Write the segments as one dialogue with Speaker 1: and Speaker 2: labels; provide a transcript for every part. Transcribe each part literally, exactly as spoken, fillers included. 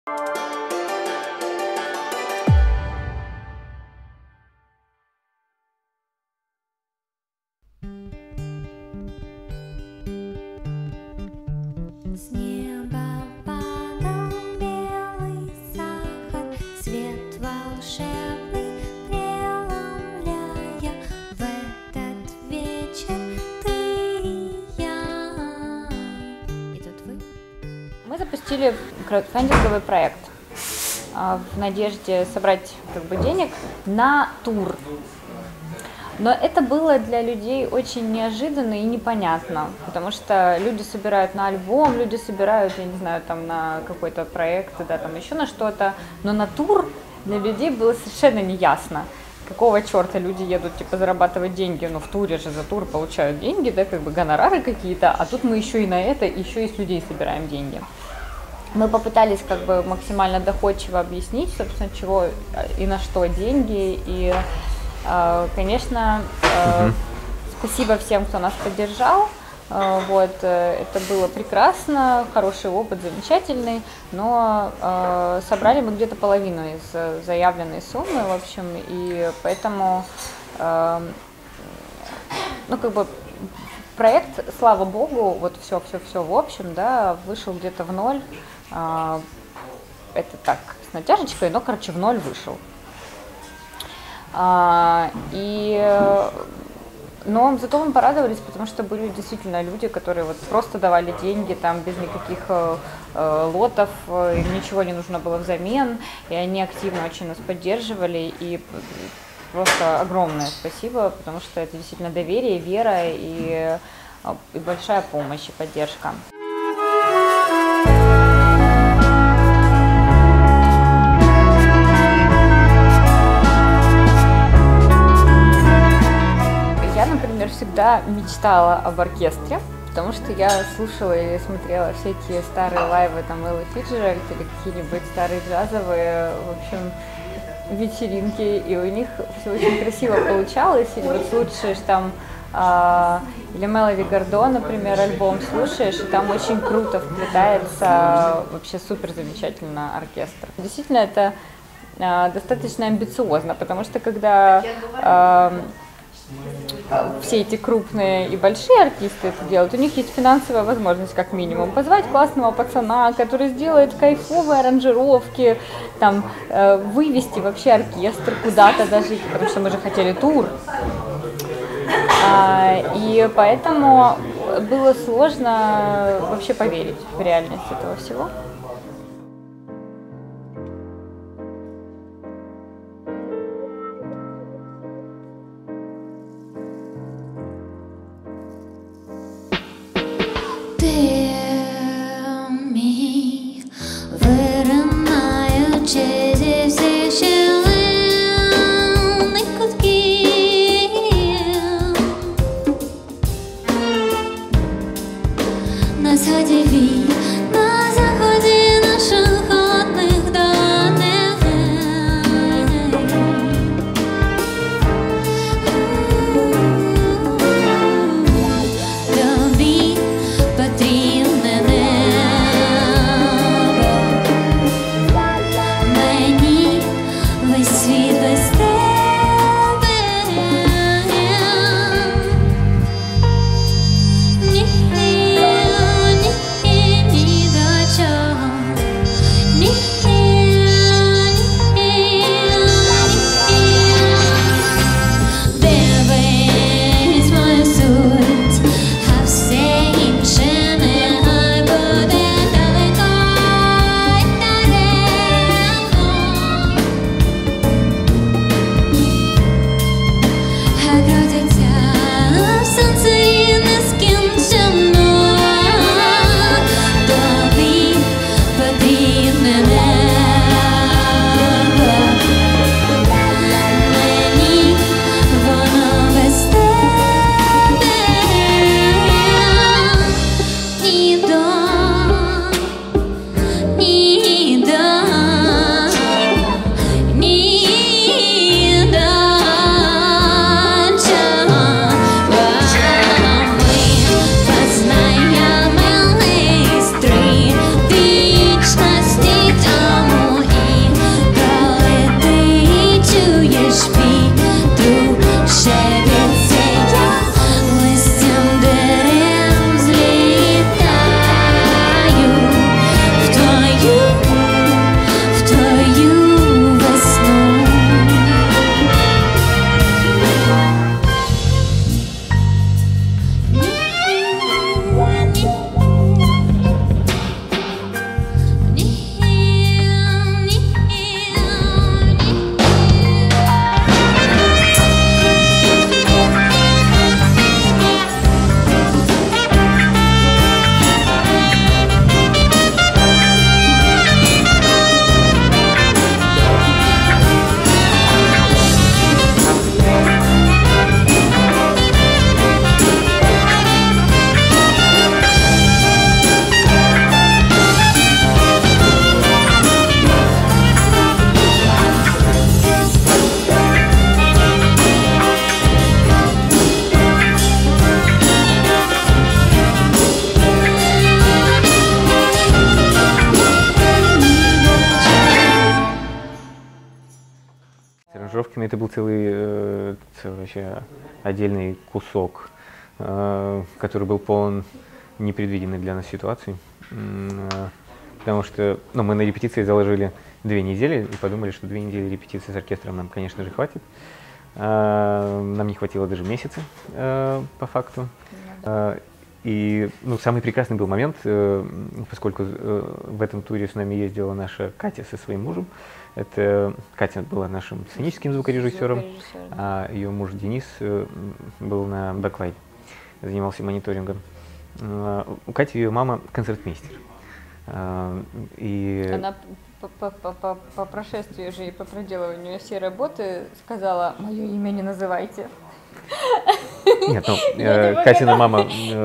Speaker 1: С неба падал белый сахар, свет волшебный преломляя. В этот вечер ты и я. И тут вы.
Speaker 2: Мы запустили краудфандинговый проект в надежде собрать как бы денег на тур. Но это было для людей очень неожиданно и непонятно, потому что люди собирают на альбом, люди собирают, я не знаю, там на какой-то проект, да, там еще на что-то, но на тур для людей было совершенно неясно, какого черта люди едут, типа, зарабатывать деньги, но в туре же за тур получают деньги, да, как бы гонорары какие-то, а тут мы еще и на это, еще и с людей собираем деньги. Мы попытались как бы максимально доходчиво объяснить, собственно, чего и на что деньги, и конечно, uh-huh. спасибо всем, кто нас поддержал. Вот, это было прекрасно, хороший опыт, замечательный, но собрали мы где-то половину из заявленной суммы, в общем, и поэтому, ну, как бы, проект, слава богу, вот все-все-все в общем, да, вышел где-то в ноль. Это так, с натяжечкой, но, короче, в ноль вышел. А, и, но зато мы порадовались, потому что были действительно люди, которые вот просто давали деньги там без никаких э, лотов, им ничего не нужно было взамен, и они активно очень нас поддерживали, и просто огромное спасибо, потому что это действительно доверие, вера и, и большая помощь и поддержка. Например, всегда мечтала об оркестре, потому что я слушала и смотрела всякие старые лайвы, там, Эллы Фицджеральд или какие-нибудь старые джазовые, в общем, вечеринки, и у них все очень красиво получалось, или вот слушаешь там, э, или Мелоди Гардо, например, альбом слушаешь, и там очень круто вплетается вообще супер замечательно оркестр. Действительно, это э, достаточно амбициозно, потому что когда э, все эти крупные и большие артисты это делают, у них есть финансовая возможность как минимум позвать классного пацана, который сделает кайфовые аранжировки, там, э, вывести вообще оркестр куда-то даже, потому что мы же хотели тур. А, и поэтому было сложно вообще поверить в реальность этого всего.
Speaker 1: Вечности там
Speaker 3: Жовкино это был целый, целый вообще отдельный кусок, который был полон непредвиденной для нас ситуации. Потому что ну, мы на репетиции заложили две недели и подумали, что две недели репетиции с оркестром нам, конечно же, хватит. Нам не хватило даже месяца, по факту. И ну, самый прекрасный был момент, поскольку в этом туре с нами ездила наша Катя со своим мужем. Это Катя была нашим сценическим звукорежиссером, а ее муж Денис был на бэклайне, занимался мониторингом. У Кати ее мама концертмейстер. И...
Speaker 2: Она по, по, по, по, по прошествии же и по проделыванию всей работы сказала: «Мое имя не называйте».
Speaker 3: Нет, ну, э, Катина мама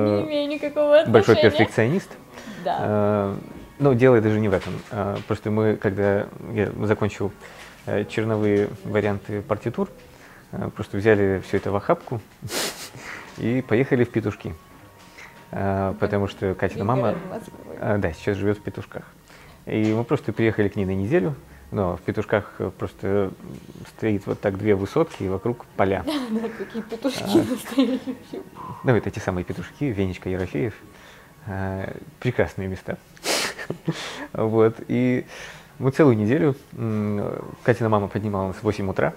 Speaker 2: э,
Speaker 3: большой перфекционист.
Speaker 2: Да.
Speaker 3: Э, но дело даже не в этом. Э, просто мы, когда я закончил э, черновые варианты партитур, э, просто взяли все это в охапку и поехали в Петушки. Э, потому что Катина мама э, да, сейчас живет в Петушках. И мы просто приехали к ней на неделю. Но в Петушках просто стоит вот так две высотки и вокруг поля.
Speaker 2: Да, такие петушки настоящие.
Speaker 3: Ну, это те самые петушки, Венечка, Ерофеев. Прекрасные места. Вот. И мы целую неделю, Катина мама поднимала нас в восемь утра.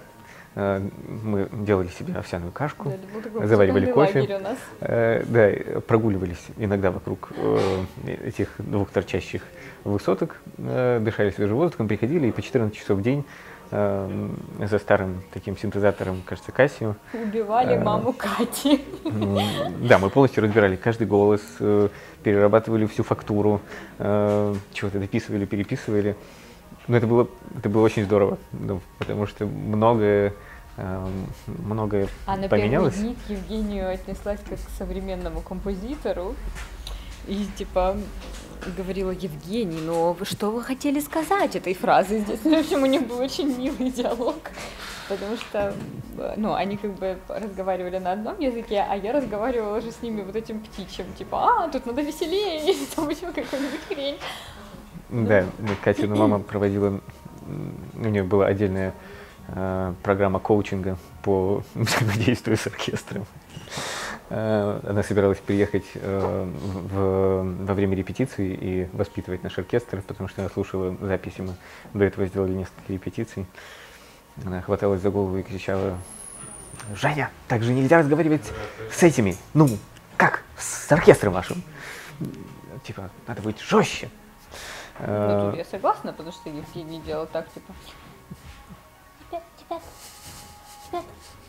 Speaker 3: Мы делали себе овсяную кашку, да, заваривали кофе, да, прогуливались иногда вокруг этих двух торчащих высоток, дышали свежим воздухом, приходили и по четырнадцать часов в день за старым таким синтезатором, кажется, Casio.
Speaker 2: Убивали маму Кати.
Speaker 3: Да, мы полностью разбирали каждый голос, перерабатывали всю фактуру, чего-то дописывали, переписывали. Но это было, это было очень здорово, ну, потому что многое, э, многое
Speaker 2: а
Speaker 3: поменялось.
Speaker 2: А на первый дни к Евгению отнеслась как к современному композитору и типа говорила: Евгений, ну что вы хотели сказать этой фразой здесь? Ну, в общем, у них был очень милый диалог, потому что ну, они как бы разговаривали на одном языке, а я разговаривала же с ними вот этим птичьим, типа, а, тут надо веселее, или там еще какую-нибудь хрень.
Speaker 3: Да, Катина мама проводила, у нее была отдельная э, программа коучинга по взаимодействию с оркестром. Э, она собиралась приехать э, в, во время репетиции и воспитывать наш оркестр, потому что она слушала записи, мы до этого сделали несколько репетиций. Она хваталась за голову и кричала: «Женя, так же нельзя разговаривать с этими, ну, как, с оркестром вашим. Типа, надо быть жестче».
Speaker 2: Ну, тут я согласна, потому что Евгений делал так, типа... Ребят, ребят, ребят,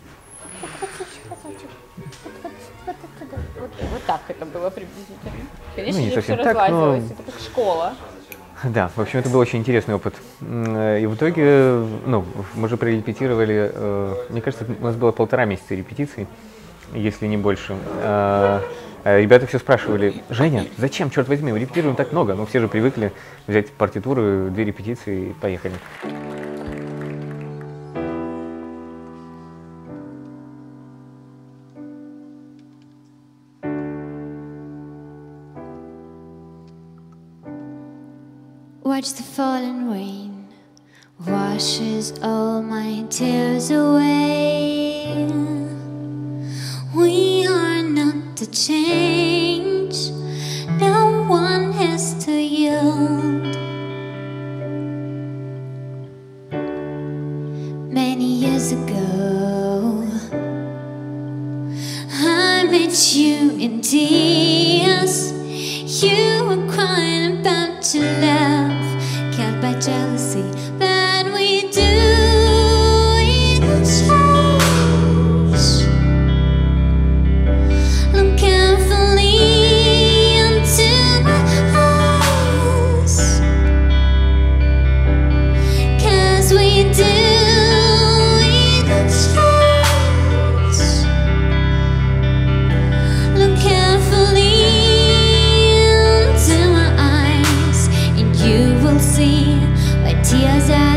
Speaker 2: вот, вот так это было приблизительно. Конечно,
Speaker 3: ну, не
Speaker 2: все
Speaker 3: совсем
Speaker 2: разладилось,
Speaker 3: так, но...
Speaker 2: это как школа.
Speaker 3: Да, в общем, это был очень интересный опыт. И в итоге, ну, мы же прорепетировали, мне кажется, у нас было полтора месяца репетиций, если не больше. Ребята все спрашивали: «Женя, зачем, черт возьми, мы репетируем так много?» Ну, все же привыкли взять партитуру, две репетиции и поехали.
Speaker 1: Watch the falling rain washes all my tears away. We are not to change, no one has to yield. Many years ago, I met you in tears. You were crying about to love, killed by jealousy, but we do it change. Look carefully into my eyes, 'cause we do it change. Look carefully into my eyes, and you will see my tears are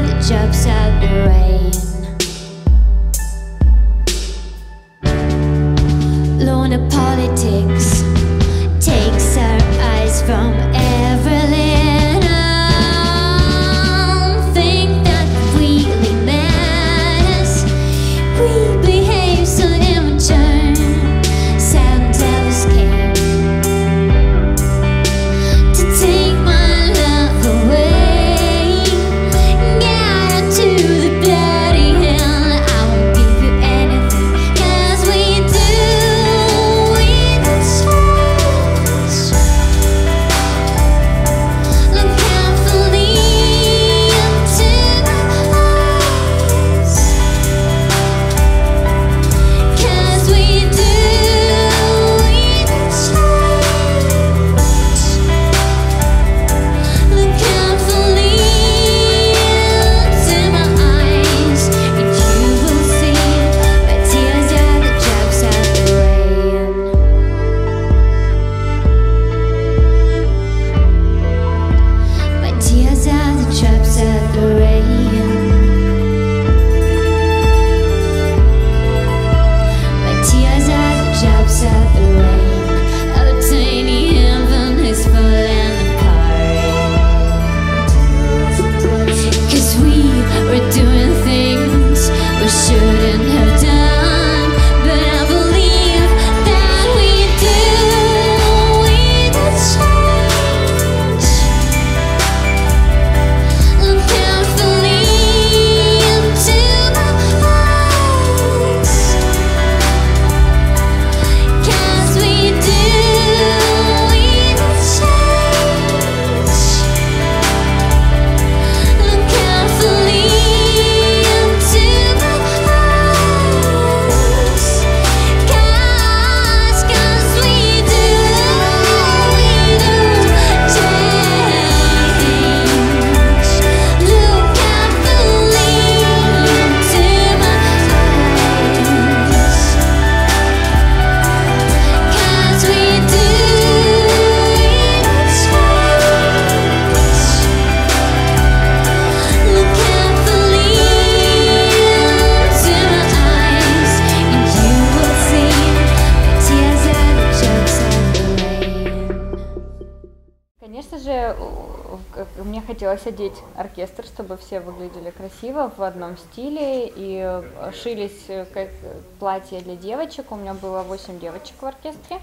Speaker 2: хотелось одеть оркестр, чтобы все выглядели красиво в одном стиле, и шились как платья для девочек. У меня было восемь девочек в оркестре.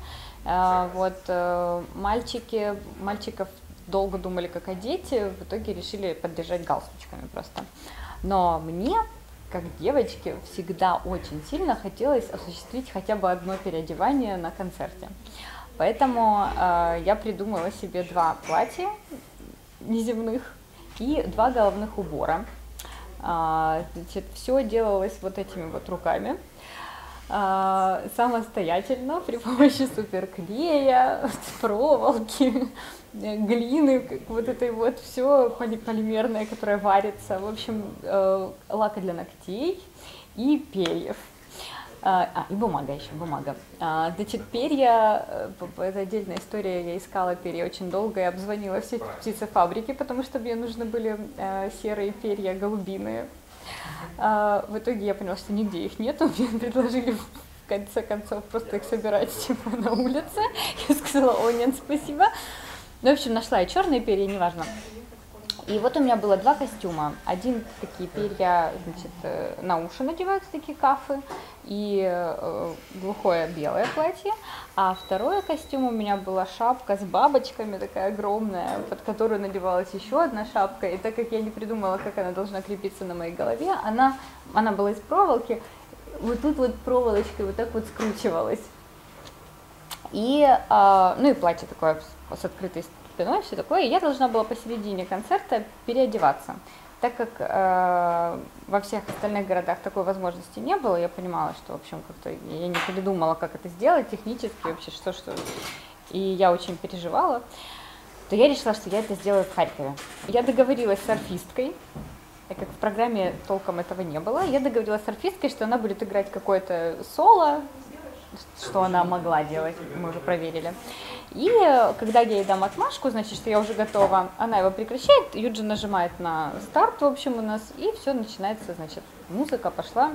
Speaker 2: Вот мальчики, мальчиков долго думали, как одеть, в итоге решили поддержать галстучками просто. Но мне, как девочке, всегда очень сильно хотелось осуществить хотя бы одно переодевание на концерте. Поэтому э, я придумала себе два платья неземных и два головных убора. А, значит, все делалось вот этими вот руками, а, самостоятельно, при помощи суперклея, проволоки, глины, вот этой вот все поли полимерное, которое варится, в общем, э, лака для ногтей и перьев. А, и бумага еще, бумага. А, значит, перья, это отдельная история, я искала перья очень долго и обзвонила все птицефабрики, потому что мне нужны были а, серые перья, голубиные. А, в итоге я поняла, что нигде их нету, мне предложили в конце концов просто их собирать типа на улице. Я сказала: о, нет, спасибо. Ну, в общем, нашла и черные перья, неважно. И вот у меня было два костюма. Один такие перья, значит, на уши надеваются, такие кафы, и э, глухое белое платье. А второй костюм у меня была шапка с бабочками, такая огромная, под которую надевалась еще одна шапка. И так как я не придумала, как она должна крепиться на моей голове, она, она была из проволоки, вот тут вот проволочкой вот так вот скручивалась. И, э, ну и платье такое с открытой спиной, все такое, и я должна была посередине концерта переодеваться. Так как э, во всех остальных городах такой возможности не было, я понимала, что, в общем, как-то я не придумала, как это сделать технически, вообще, что, что, и я очень переживала, то я решила, что я это сделаю в Харькове. Я договорилась с арфисткой, так как в программе толком этого не было, я договорилась с арфисткой, что она будет играть какое-то соло, что она могла делать, мы уже проверили. И когда я ей дам отмашку, значит, что я уже готова, она его прекращает, Юджин нажимает на старт, в общем, у нас, и все начинается, значит, музыка пошла.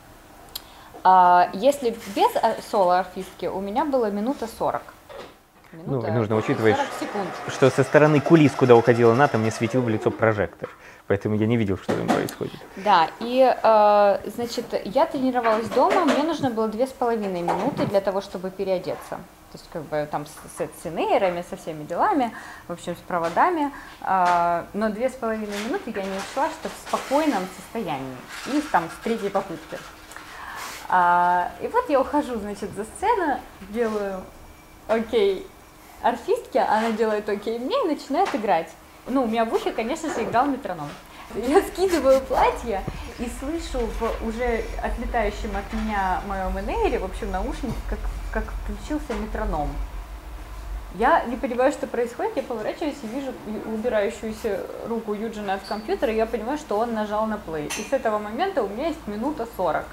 Speaker 2: А если без соло-арфистки, у меня было минута сорок. Минута,
Speaker 3: ну, нужно учитывать,
Speaker 2: секунд.
Speaker 3: Что со стороны кулис, куда уходила Ната, мне светил в лицо прожектор. Поэтому я не видел, что там происходит. Да,
Speaker 2: и, э, значит, я тренировалась дома, мне нужно было две с половиной минуты для того, чтобы переодеться. То есть, как бы, там, с, с инейрами, со всеми делами, в общем, с проводами. Э, но две с половиной минуты я не ушла, что в спокойном состоянии. И там с третьей попытки. А, и вот я ухожу, значит, за сцену, делаю окей арфистке, она делает окей мне и начинает играть. Ну, у меня в ухе, конечно же, играл метроном. Я скидываю платье и слышу в уже отлетающем от меня моем инейре, в общем, наушник, как, как включился метроном. Я не понимаю, что происходит, я поворачиваюсь и вижу убирающуюся руку Юджина от компьютера, и я понимаю, что он нажал на плей. И с этого момента у меня есть минута сорок.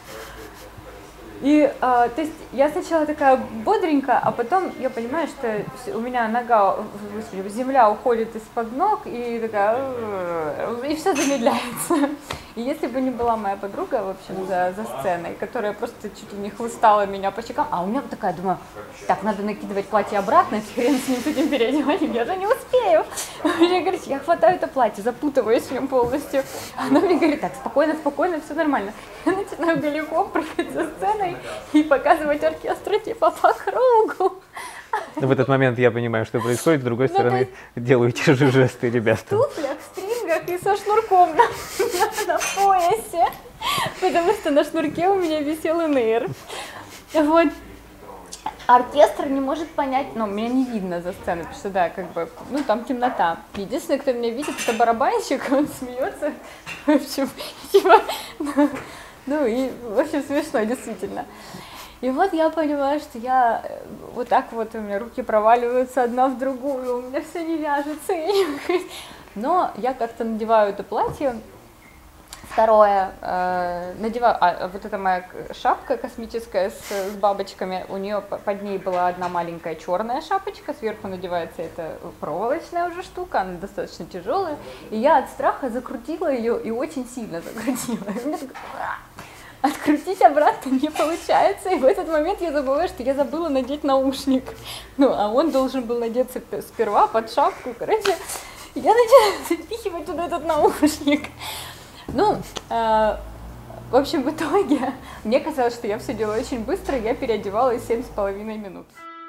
Speaker 2: И, а, то есть, я сначала такая бодренькая, а потом я понимаю, что у меня нога, господи, земля уходит из-под ног, и такая, и все замедляется. И если бы не была моя подруга, в общем, за, за сценой, которая просто чуть ли не хлыстала меня по щекам, а у меня такая, думаю, так, надо накидывать платье обратно, хрен с ним, с этим переодеванием, я же не успею. Я, говорит, я хватаю это платье, запутываюсь в нем полностью. Она мне говорит, так, спокойно, спокойно, все нормально. Я начинаю голиком прыгать за сценой и показывать оркестру типа по кругу.
Speaker 3: В этот момент я понимаю, что происходит, с другой стороны, есть... делаю те же жесты, ребята.
Speaker 2: В туфлях, в стрингах и со шнурком на, на, на поясе, потому что на шнурке у меня висел инейр. Вот. Оркестр не может понять, ну, меня не видно за сценой, потому что, да, как бы, ну, там темнота. Единственное, кто меня видит, это барабанщик, он смеется, в общем, типа, ну, и, в общем, смешно, действительно. И вот я понимаю, что я вот так вот, у меня руки проваливаются одна в другую, у меня все не вяжется. Но я как-то надеваю это платье. Второе, э, надеваю, а вот эта моя шапка космическая с, с бабочками, у нее под ней была одна маленькая черная шапочка, сверху надевается эта проволочная уже штука, она достаточно тяжелая. И я от страха закрутила ее и очень сильно закрутила. И у меня такая... Открутить обратно не получается, и в этот момент я забываю, что я забыла надеть наушник. Ну, а он должен был надеться сперва под шапку, короче. Я начинаю запихивать туда этот наушник. Ну, э, в общем, в итоге мне казалось, что я все делаю очень быстро, я переодевалась семь с половиной минут.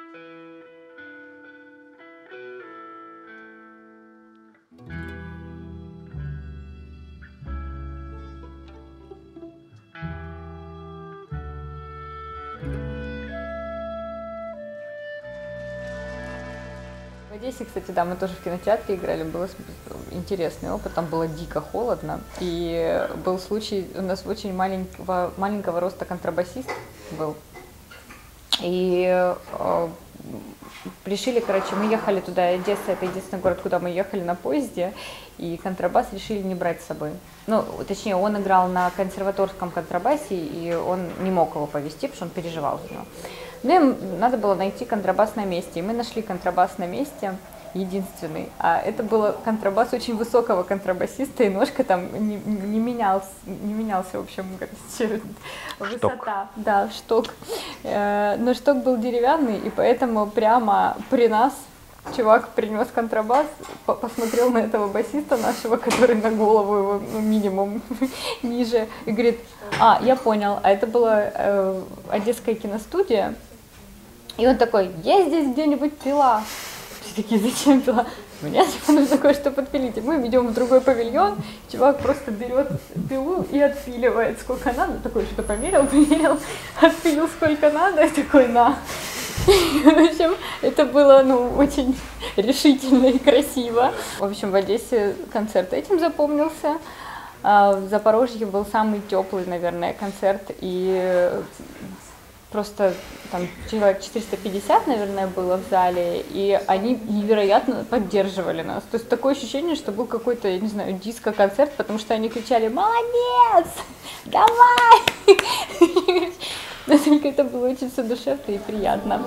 Speaker 2: В Одессе, кстати, да, мы тоже в кинотеатре играли, был интересный опыт, там было дико холодно, и был случай, у нас очень маленького, маленького роста контрабасист был, и э, решили, короче, мы ехали туда, Одесса, это единственный город, куда мы ехали на поезде, и контрабас решили не брать с собой. Ну, точнее, он играл на консерваторском контрабасе, и он не мог его повезти, потому что он переживал за него. Мне надо было найти контрабас на месте, и мы нашли контрабас на месте, единственный. А это был контрабас очень высокого контрабасиста, и ножка там не, не, менялся, не менялся, в общем, как высота. Да, шток. Но шток был деревянный, и поэтому прямо при нас чувак принес контрабас, посмотрел на этого басиста нашего, который на голову его, ну, минимум ниже, и говорит: а, я понял, а это была э, Одесская киностудия. И он такой: есть здесь где-нибудь пила? Все такие: зачем пила? Мне типа нужно кое-что подпилить. И мы идем в другой павильон, чувак просто берет пилу и отпиливает сколько надо. Такой что-то померил, померил, отпилил сколько надо, и такой: на. В общем, это было, ну, очень решительно и красиво. В общем, в Одессе концерт этим запомнился. В Запорожье был самый теплый, наверное, концерт, и просто там человек четыреста пятьдесят, наверное, было в зале, и они невероятно поддерживали нас. То есть такое ощущение, что был какой-то, я не знаю, диско-концерт, потому что они кричали: молодец, давай! Настолько это было очень все душевно и приятно.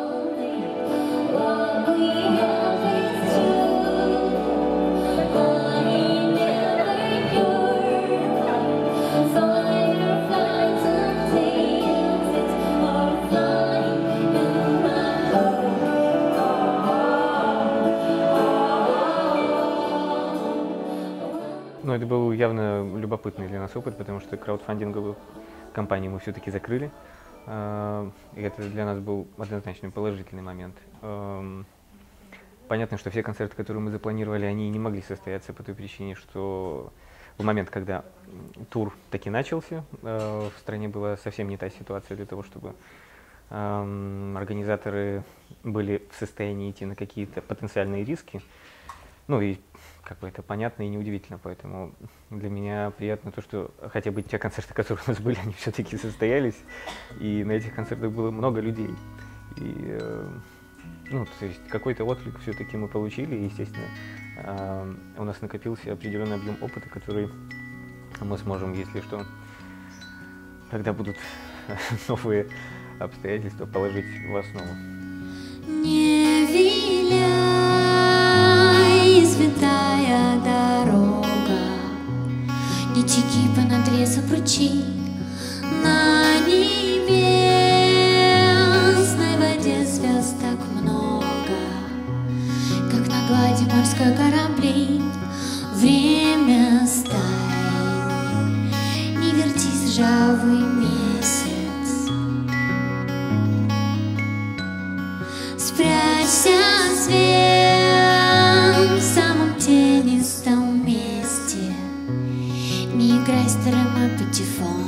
Speaker 3: Ну, это был явно любопытный для нас опыт, потому что краудфандинговую компанию мы все-таки закрыли. И это для нас был однозначно положительный момент. Понятно, что все концерты, которые мы запланировали, они не могли состояться по той причине, что в момент, когда тур таки начался, в стране была совсем не та ситуация для того, чтобы организаторы были в состоянии идти на какие-то потенциальные риски. Ну и как бы это понятно и неудивительно, поэтому для меня приятно то, что хотя бы те концерты, которые у нас были, они все-таки состоялись, и на этих концертах было много людей. И, э, ну, то есть какой-то отклик все-таки мы получили, и, естественно, э, у нас накопился определенный объем опыта, который мы сможем, если что, когда будут новые обстоятельства, положить в основу.
Speaker 1: Не виляй, святая дорога, не теки по надрезу пручи на небесной воде звезд так много, как на глади морской корабли. Время стань, не вертись, ржавый месяц, спрячься, свет, в самом тенистом месте, не играй старым патефон.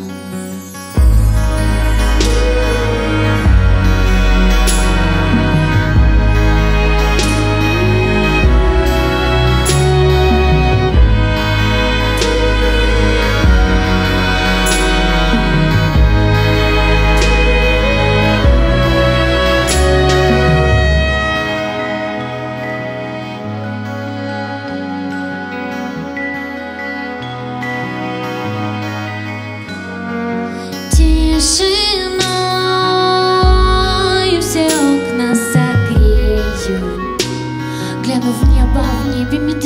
Speaker 1: Тишиною все окна согрею, гляну в небо, в небе